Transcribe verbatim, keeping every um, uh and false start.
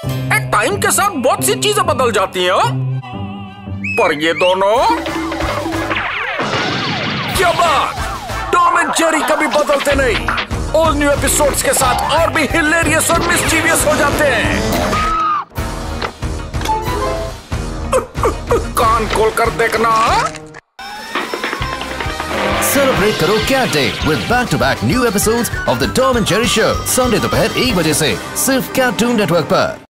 Time के साथ बहुत सी चीजें बदल जाती हैं, पर ये दोनों क्या बात! टॉम एंड जेरी कभी बदलते नहीं। ऑल न्यू एपिसोड्स के साथ और भी हिलेरियस और मिस्चीवियस हो जाते हैं। कान खोल कर देखना। सेलिब्रेट करो cat day with back to back new episodes of the Tom and Jerry show, Sunday दोपहर एक बजे से सिर्फ कार्टून नेटवर्क पर।